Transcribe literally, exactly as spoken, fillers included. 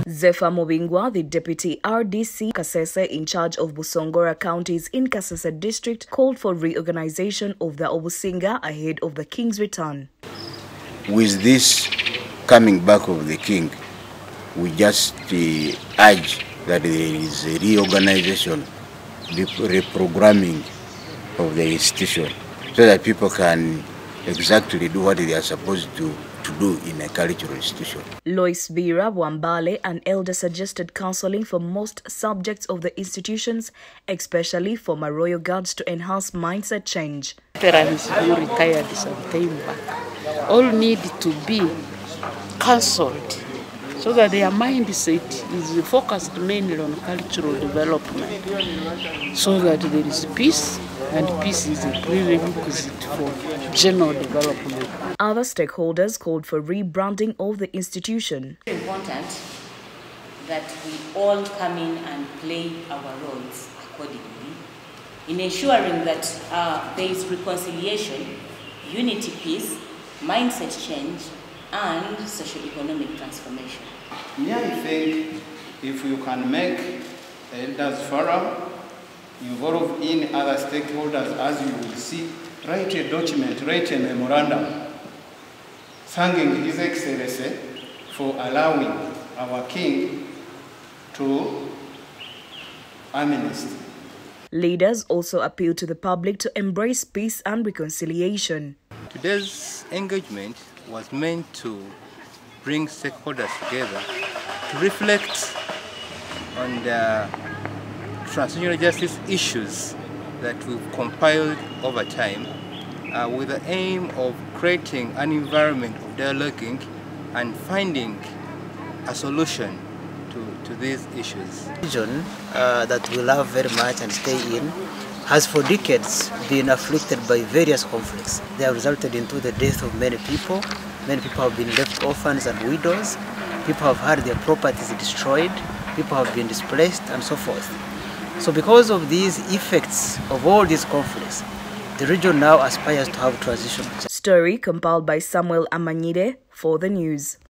Zephyr Mobingwa, the Deputy R D C Kasese in charge of Busongora counties in Kasese district, called for reorganization of the Obusinga ahead of the king's return. With this coming back of the king, we just uh, urge that there is a reorganization, reprogramming of the institution, so that people can exactly do what they are supposed to, to do in a cultural institution. Lois Bira Wambale, an elder, suggested counseling for most subjects of the institutions, especially for Royal Guards, to enhance mindset change. Veterans who retired some time back all need to be counseled so that their mindset is focused mainly on cultural development, so that there is peace, and peace is a prerequisite for general development. Other stakeholders called for rebranding of the institution. It's important that we all come in and play our roles accordingly in ensuring that uh, there is reconciliation, unity, peace, mindset change, and socio-economic transformation. Yeah, I think if you can make elders forum, involve in other stakeholders, as you will see, write a document, write a memorandum, thanking His Excellency for allowing our king to amnesty. Leaders also appealed to the public to embrace peace and reconciliation. Today's engagement was meant to bring stakeholders together to reflect on the transitional justice issues that we've compiled over time, uh, with the aim of creating an environment of dialoguing and finding a solution to, to these issues. The region uh, that we love very much and stay in has for decades been afflicted by various conflicts. They have resulted into the death of many people. Many people have been left orphans and widows. People have had their properties destroyed. People have been displaced and so forth. So because of these effects of all these conflicts, the region now aspires to have transition. Story compiled by Samuel Amanyide for the news.